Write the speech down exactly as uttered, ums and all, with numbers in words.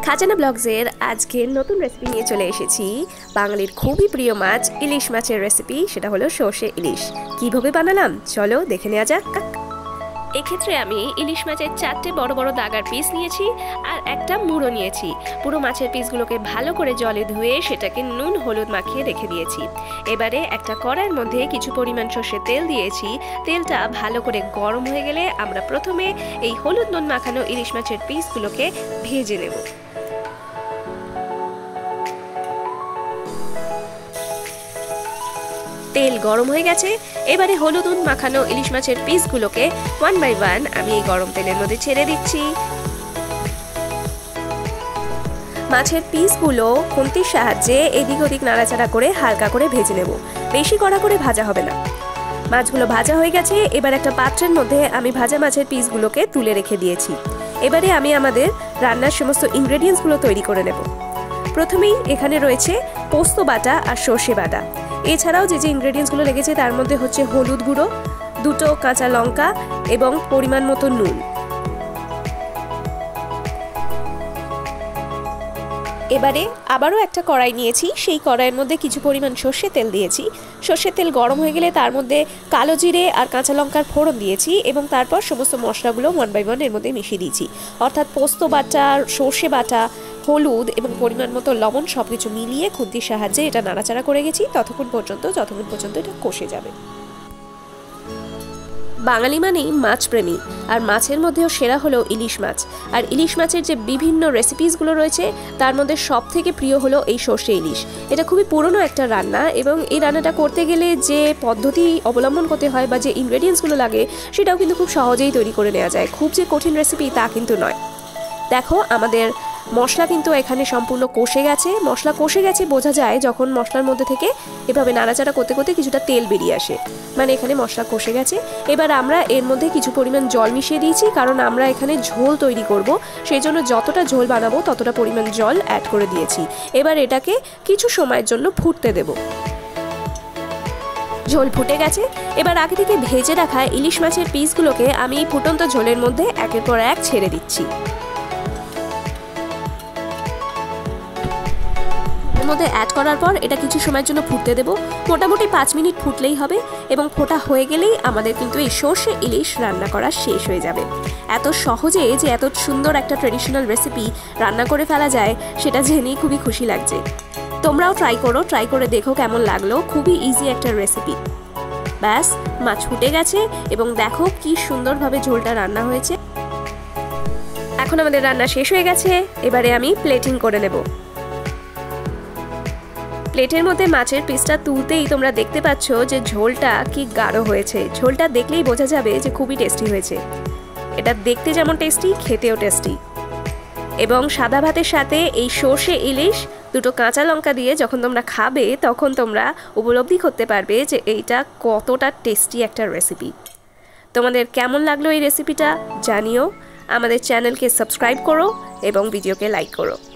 খাজানা ব্লগসের আজকের নতুন রেসিপি নিয়ে চলে এসেছি। বাঙালির খুবই প্রিয় মাছ ইলিশ মাছের রেসিপি, সেটা হলো সর্ষে ইলিশ। কিভাবে বানালাম চলো দেখে নেওয়া যাক। এক্ষেত্রে আমি ইলিশ মাছের চারটে বড় বড় দাগার পিস নিয়েছি আর একটা মুড়ো নিয়েছি। পুরো মাছের পিসগুলোকে ভালো করে জলে ধুয়ে সেটাকে নুন হলুদ মাখিয়ে রেখে দিয়েছি। এবারে একটা কড়াইয়ের মধ্যে কিছু পরিমাণ সর্ষের তেল দিয়েছি। তেলটা ভালো করে গরম হয়ে গেলে আমরা প্রথমে এই হলুদ নুন মাখানো ইলিশ মাছের পিসগুলোকে ভেজে নেব। তেল গরম হয়ে গেছে, এবারে হলুদ নুন মাখানো ইলিশ মাছের পিসগুলোকে ওয়ান বাই ওয়ান আমি এই গরম তেলের মধ্যে ছেড়ে দিচ্ছি। মাছের পিসগুলো খুন্তির সাহায্যে এদিক ওদিক নাড়াচাড়া করে হালকা করে ভেজে নেব, বেশি কড়া করে ভাজা হবে না। মাছগুলো ভাজা হয়ে গেছে, এবার একটা পাত্রের মধ্যে আমি ভাজা মাছের পিসগুলোকে তুলে রেখে দিয়েছি। এবারে আমি আমাদের রান্নার সমস্ত ইনগ্রেডিয়েন্টসগুলো তৈরি করে নেব। প্রথমেই এখানে রয়েছে পোস্ত বাটা আর সর্ষে বাটা। এছাড়াও যে যে ইনগ্রেডিয়েন্টসগুলো লেগেছে তার মধ্যে হচ্ছে হলুদ গুঁড়ো, দুটো কাঁচা লঙ্কা এবং পরিমাণ মতো নুন। এবারে আবারও একটা কড়াই নিয়েছি, সেই কড়াইয়ের মধ্যে কিছু পরিমাণ সর্ষে তেল দিয়েছি। সর্ষের তেল গরম হয়ে গেলে তার মধ্যে কালো জিরে আর কাঁচা লঙ্কার ফোড়ন দিয়েছি এবং তারপর সমস্ত মশলাগুলো ওয়ান বাই ওয়ান এর মধ্যে মিশিয়ে দিয়েছি। অর্থাৎ পোস্ত বাটা, সর্ষে বাটা, হলুদ এবং পরিমাণ মতো লবণ সব কিছু মিলিয়ে খুন্তির সাহায্যে এটা নাড়াচাড়া করে গেছি ততক্ষণ পর্যন্ত যতক্ষণ পর্যন্ত এটা কষে যাবে। বাঙালি মানেই মাছ প্রেমী, আর মাছের মধ্যেও সেরা হলো ইলিশ মাছ। আর ইলিশ মাছের যে বিভিন্ন রেসিপিসগুলো রয়েছে তার মধ্যে সব থেকে প্রিয় হলো এই সর্ষে ইলিশ। এটা খুবই পুরনো একটা রান্না এবং এই রান্নাটা করতে গেলে যে পদ্ধতি অবলম্বন করতে হয় বা যে ইনগ্রেডিয়েন্টসগুলো লাগে সেটাও কিন্তু খুব সহজেই তৈরি করে নেওয়া যায়। খুব যে কঠিন রেসিপি তা কিন্তু নয়। দেখো আমাদের মশলা কিন্তু এখানে সম্পূর্ণ কষে গেছে। মশলা কষে গেছে বোঝা যায় যখন মশলার মধ্যে থেকে এভাবে নাড়াচাড়া করতে করতে কিছুটা তেল বেরিয়ে আসে, মানে এখানে মশলা কষে গেছে। এবার আমরা এর মধ্যে কিছু পরিমাণ জল মিশিয়ে দিয়েছি, কারণ আমরা এখানে ঝোল তৈরি করব, সেই জন্য যতটা ঝোল বানাবো ততটা পরিমাণ জল অ্যাড করে দিয়েছি। এবার এটাকে কিছু সময়ের জন্য ফুটতে দেব। ঝোল ফুটে গেছে, এবার আগে থেকে ভেজে রাখা ইলিশ মাছের পিসগুলোকে আমি ফুটন্ত ঝোলের মধ্যে একের পর এক ছেড়ে দিচ্ছি। মধ্যে অ্যাড করার পর এটা কিছু সময়ের জন্য ফুটতে দেব। মোটামুটি পাঁচ মিনিট ফুটলেই হবে এবং ফোটা হয়ে গেলেই আমাদের কিন্তু এই সর্ষে ইলিশ রান্না করা শেষ হয়ে যাবে। এত সহজে যে এত সুন্দর একটা ট্রেডিশনাল রেসিপি রান্না করে ফেলা যায় সেটা জেনেই খুবই খুশি লাগছে। তোমরাও ট্রাই করো, ট্রাই করে দেখো কেমন লাগলো। খুবই ইজি একটা রেসিপি। ব্যাস, মাছ ফুটে গেছে এবং দেখো কি সুন্দরভাবে ঝোলটা রান্না হয়েছে। এখন আমাদের রান্না শেষ হয়ে গেছে, এবারে আমি প্লেটিং করে নেব। প্লেটের মধ্যে মাছের পিসটা তুলতেই তোমরা দেখতে পাচ্ছ যে ঝোলটা কি গাঢ় হয়েছে। ঝোলটা দেখলেই বোঝা যাবে যে খুবই টেস্টি হয়েছে। এটা দেখতে যেমন টেস্টি, খেতেও টেস্টি। এবং সাদা ভাতের সাথে এই সর্ষে ইলিশ দুটো কাঁচা লঙ্কা দিয়ে যখন তোমরা খাবে তখন তোমরা উপলব্ধি করতে পারবে যে এইটা কতটা টেস্টি একটা রেসিপি। তোমাদের কেমন লাগলো এই রেসিপিটা জানিও। আমাদের চ্যানেলকে সাবস্ক্রাইব করো এবং ভিডিওকে লাইক করো।